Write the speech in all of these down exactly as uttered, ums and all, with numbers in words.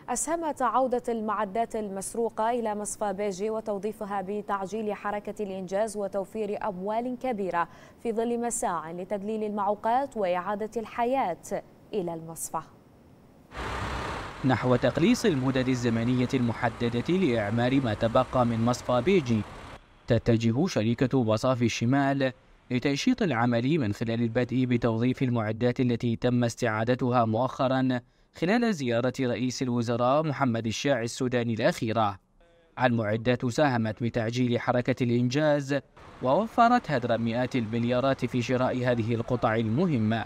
أسهمت عودة المعدات المسروقة إلى مصفى بيجي وتوظيفها بتعجيل حركة الإنجاز وتوفير أموال كبيرة في ظل مساع لتذليل المعوقات وإعادة الحياة إلى المصفى. نحو تقليص المدد الزمنية المحددة لإعمار ما تبقى من مصفى بيجي، تتجه شركة مصافي الشمال لتنشيط العمل من خلال البدء بتوظيف المعدات التي تم استعادتها مؤخرا خلال زيارة رئيس الوزراء محمد الشاعي السوداني الأخيرة. المعدات ساهمت بتعجيل حركة الإنجاز ووفرت هدر مئات المليارات في شراء هذه القطع المهمة.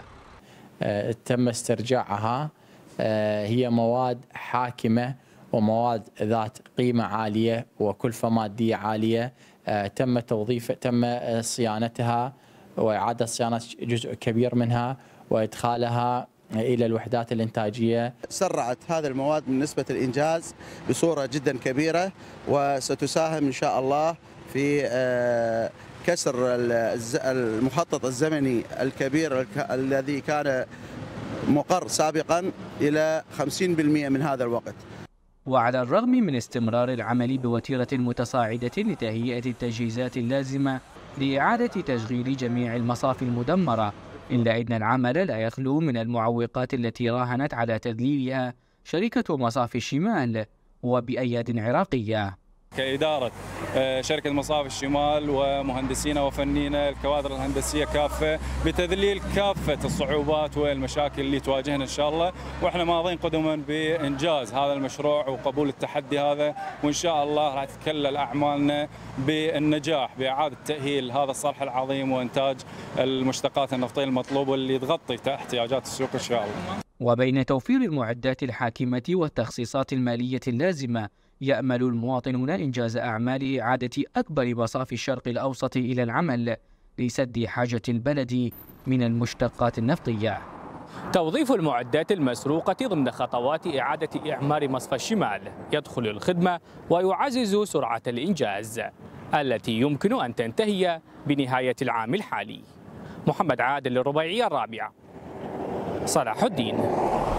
تم استرجاعها، هي مواد حاكمة ومواد ذات قيمة عالية وكلفة مادية عالية. تم توظيف تم صيانتها وإعادة صيانة جزء كبير منها وإدخالها إلى الوحدات الإنتاجية. سرعت هذه المواد من نسبة الإنجاز بصورة جدا كبيرة، وستساهم إن شاء الله في كسر المخطط الزمني الكبير الذي كان مقر سابقا إلى خمسين بالمئة من هذا الوقت. وعلى الرغم من استمرار العمل بوتيرة متصاعدة لتهيئة التجهيزات اللازمة لإعادة تشغيل جميع المصافي المدمرة، إلا أن العمل لا يخلو من المعوقات التي راهنت على تذليلها شركة مصافي الشمال وبأياد عراقية. كإدارة شركة مصافي الشمال ومهندسينا وفنينا الكوادر الهندسية كافة بتذليل كافة الصعوبات والمشاكل اللي تواجهنا إن شاء الله، وإحنا ماضين قدما بإنجاز هذا المشروع وقبول التحدي هذا، وإن شاء الله راح تتكلل أعمالنا بالنجاح بإعادة تأهيل هذا الصرح العظيم وإنتاج المشتقات النفطية المطلوبة اللي تغطي احتياجات السوق إن شاء الله. وبين توفير المعدات الحاكمة والتخصيصات المالية اللازمة، يأمل المواطنون إنجاز أعمال إعادة أكبر مصافي الشرق الأوسط إلى العمل لسد حاجة البلد من المشتقات النفطية. توظيف المعدات المسروقة ضمن خطوات إعادة إعمار مصفى الشمال يدخل الخدمة ويعزز سرعة الإنجاز التي يمكن أن تنتهي بنهاية العام الحالي. محمد عادل، الربيعية الرابعة، صلاح الدين.